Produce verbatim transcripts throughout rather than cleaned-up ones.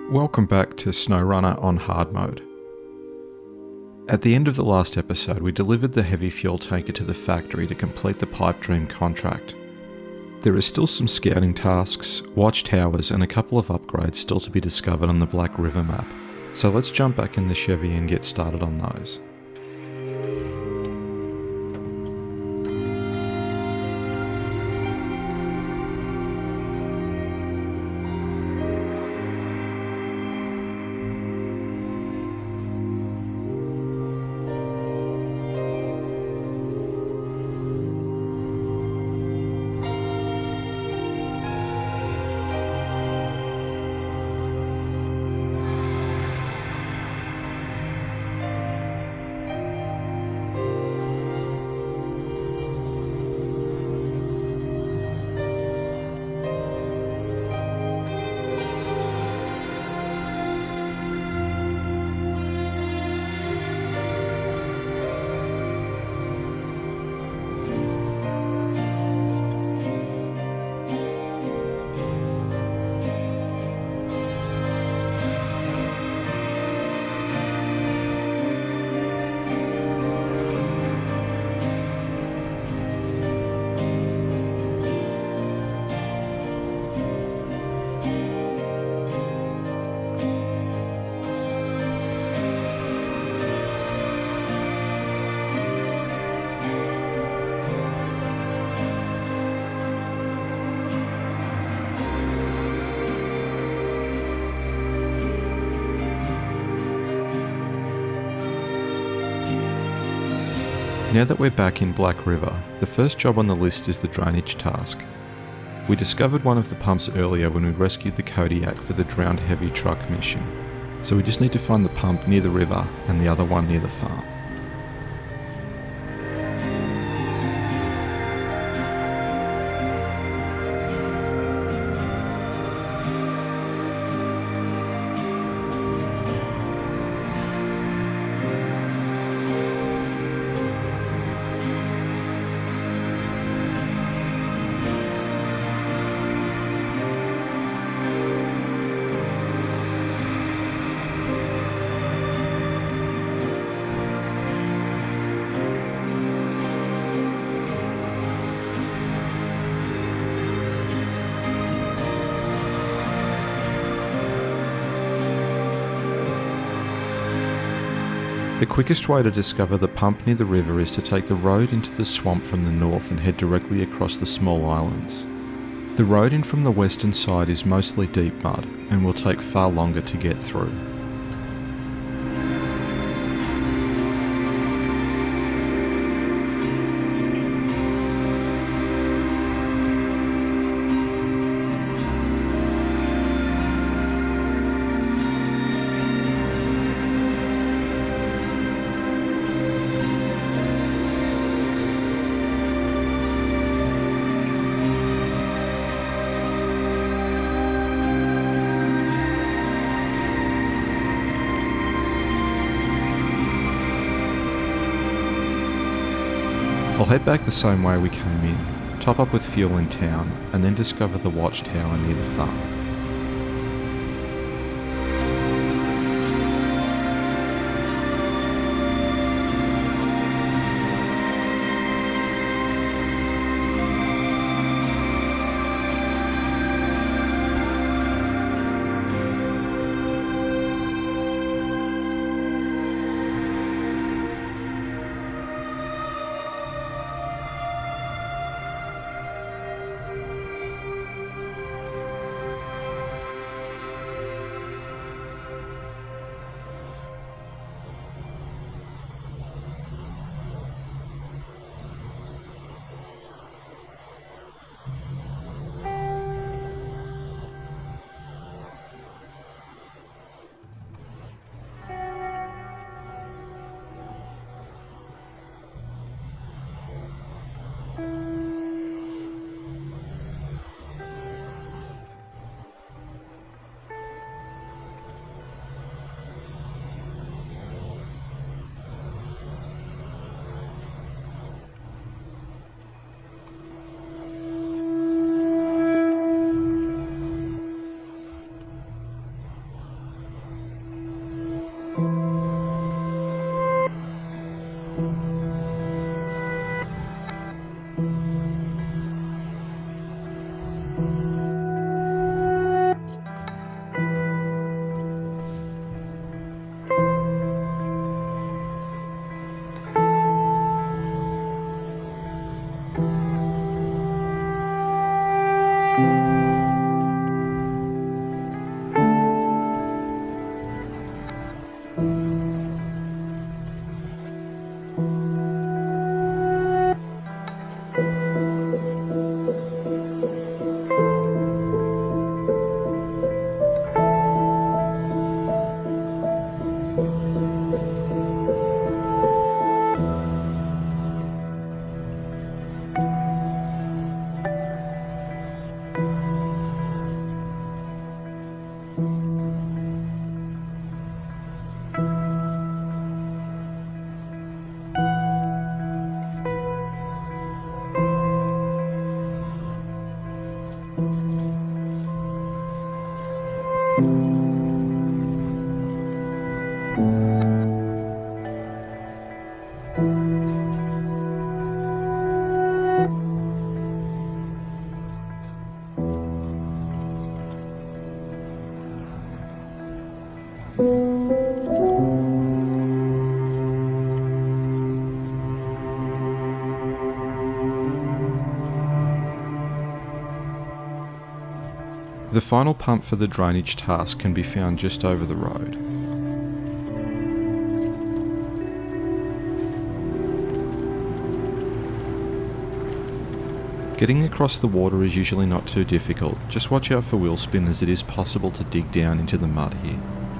Welcome back to SnowRunner on hard mode. At the end of the last episode, we delivered the heavy fuel tanker to the factory to complete the pipe dream contract. There is still some scouting tasks, watchtowers and a couple of upgrades still to be discovered on the Black River map, so let's jump back in the Chevy and get started on those. Now that we're back in Black River, the first job on the list is the drainage task. We discovered one of the pumps earlier when we rescued the Kodiak for the drowned heavy truck mission, so we just need to find the pump near the river and the other one near the farm. The quickest way to discover the pump near the river is to take the road into the swamp from the north and head directly across the small islands. The road in from the western side is mostly deep mud and will take far longer to get through. I'll head back the same way we came in, top up with fuel in town, and then discover the watchtower near the farm. The final pump for the drainage task can be found just over the road. Getting across the water is usually not too difficult, just watch out for wheel spin as it is possible to dig down into the mud here.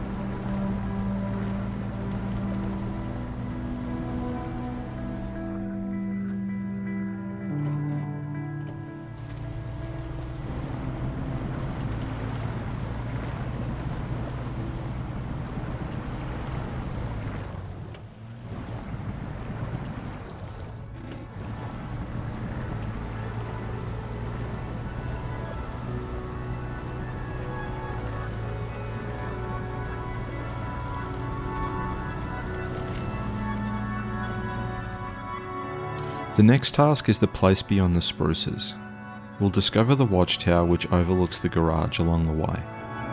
The next task is the place beyond the spruces. We'll discover the watchtower which overlooks the garage along the way.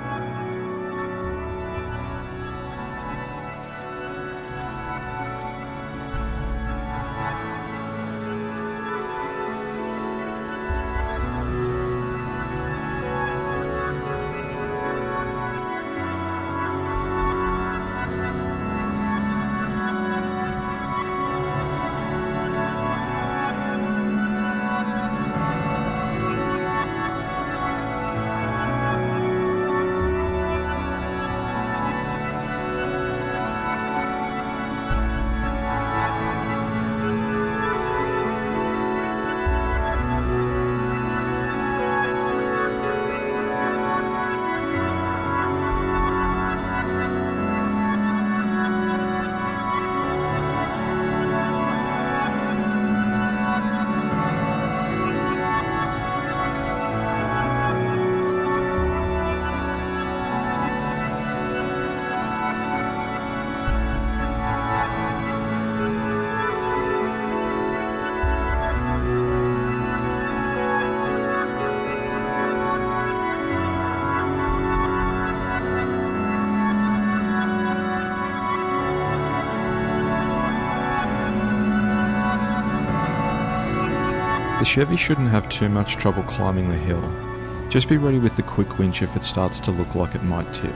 The Chevy shouldn't have too much trouble climbing the hill. Just be ready with the quick winch if it starts to look like it might tip.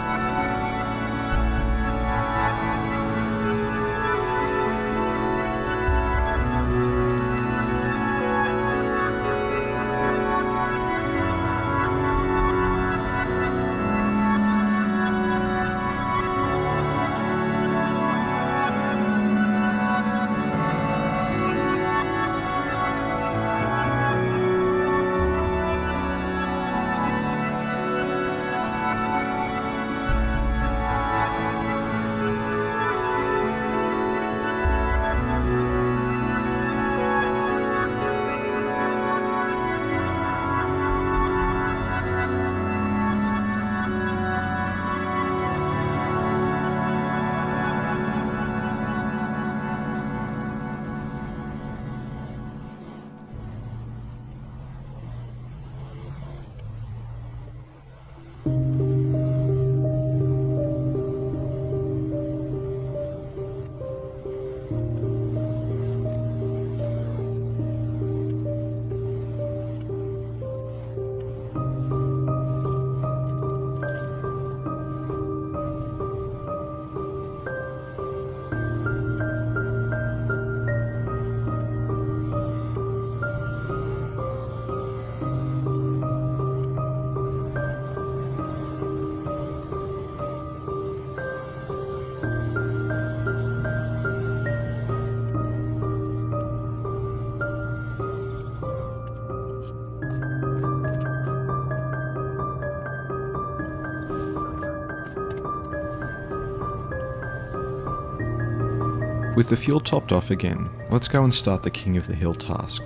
With the fuel topped off again, let's go and start the King of the Hill task.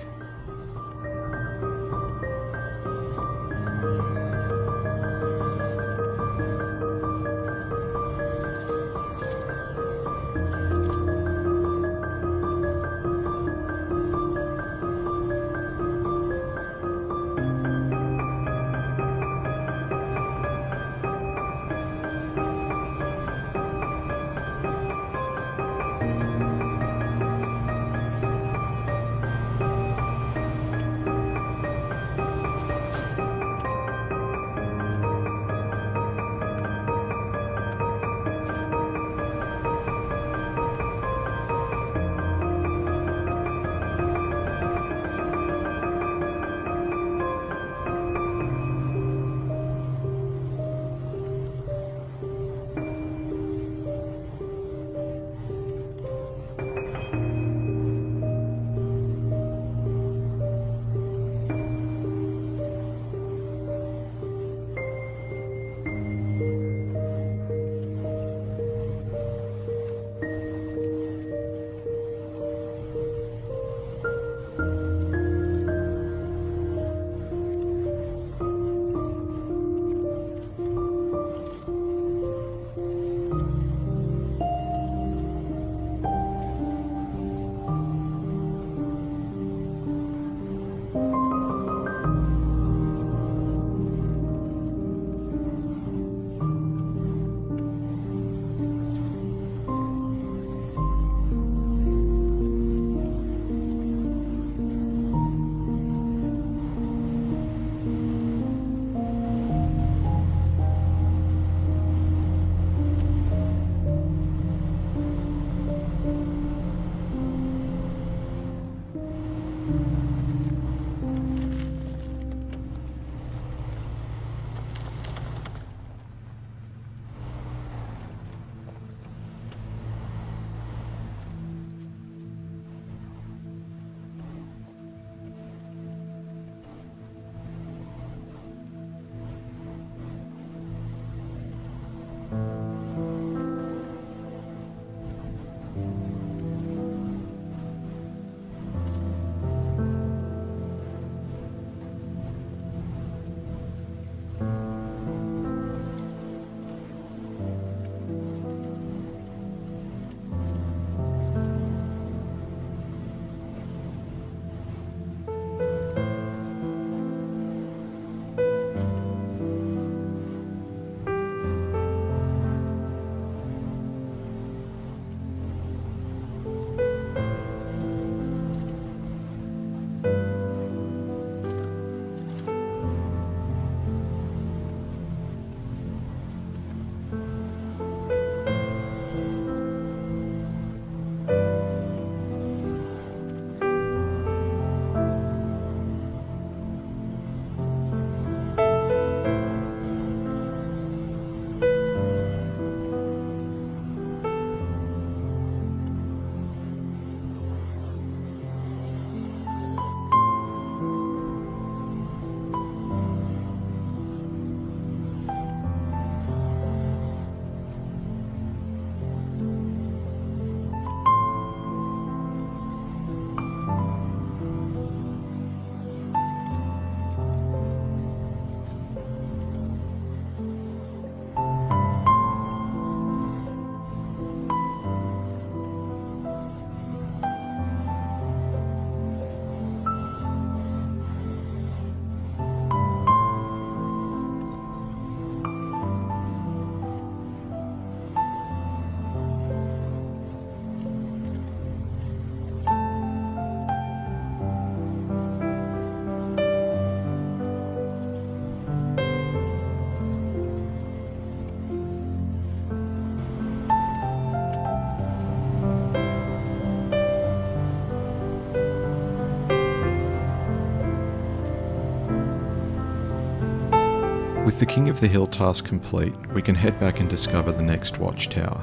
With the King of the Hill task complete, we can head back and discover the next watchtower.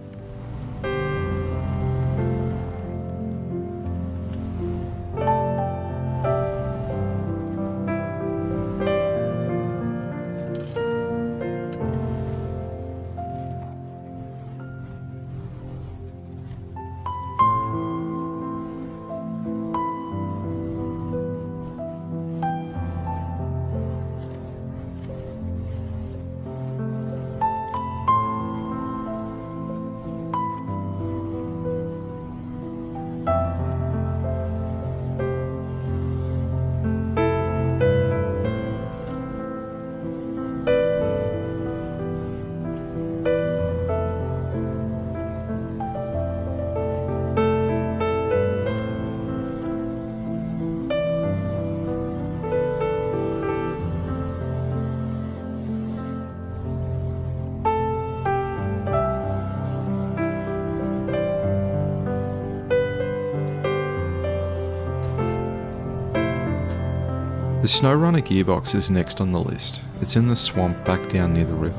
The SnowRunner gearbox is next on the list. It's in the swamp back down near the river.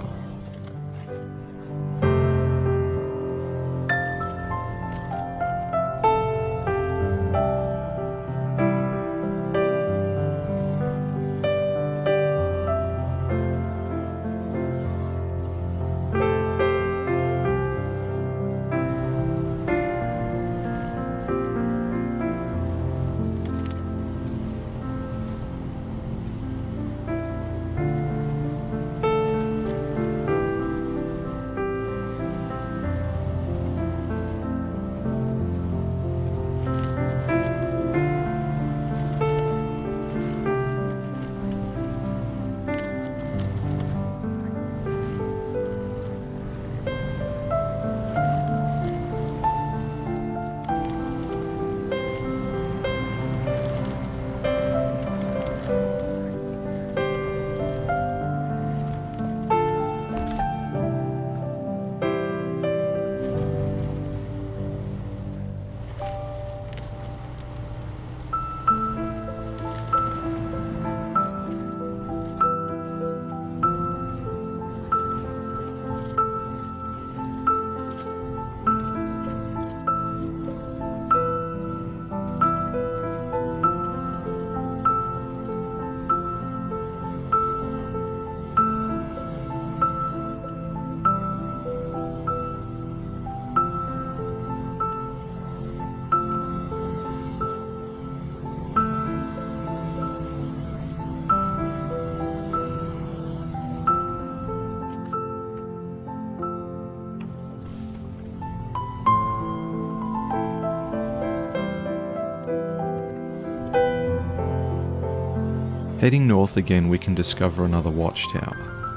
Heading north again, we can discover another watchtower.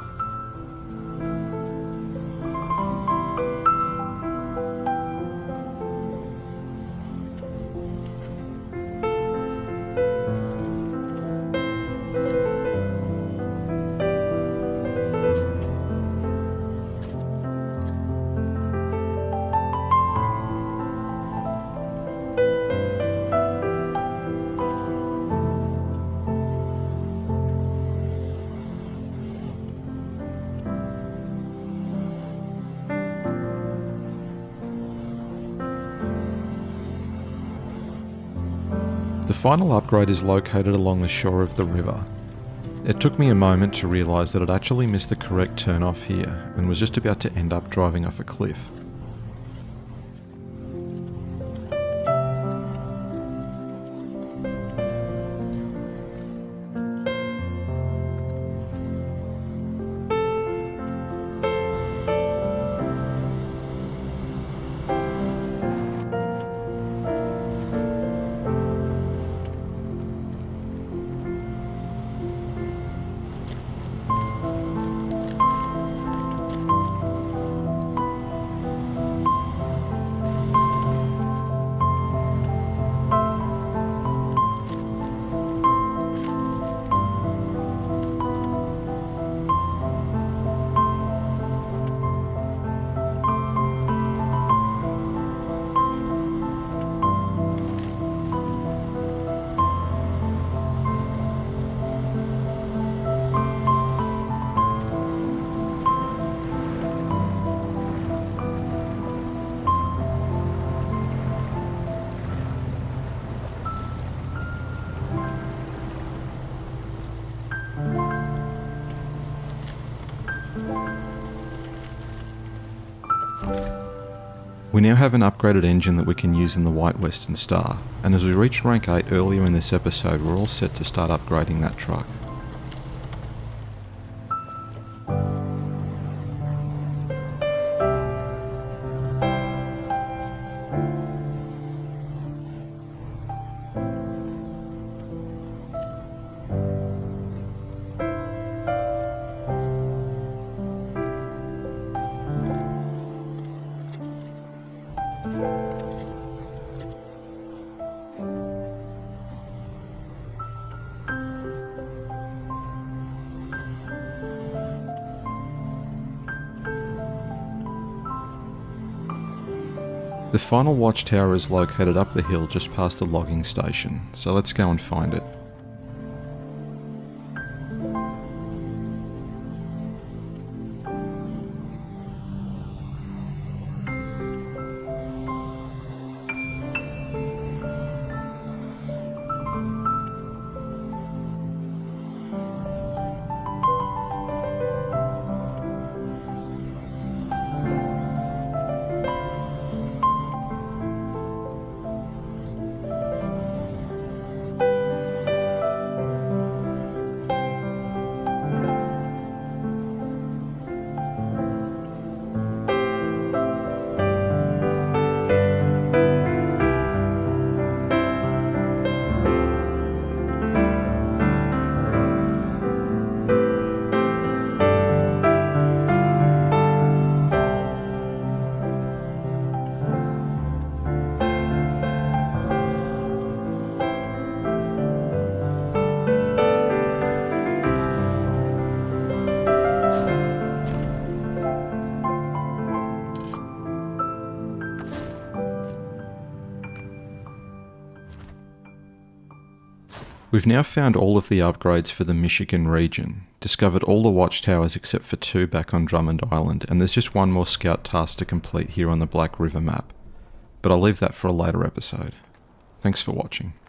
The final upgrade is located along the shore of the river. It took me a moment to realise that I'd actually missed the correct turn off here and was just about to end up driving off a cliff. We now have an upgraded engine that we can use in the White Western Star, and as we reached rank eight earlier in this episode, we're all set to start upgrading that truck. The final watchtower is located up the hill just past the logging station, so let's go and find it. We've now found all of the upgrades for the Michigan region, discovered all the watchtowers except for two back on Drummond Island, and there's just one more scout task to complete here on the Black River map. But I'll leave that for a later episode. Thanks for watching.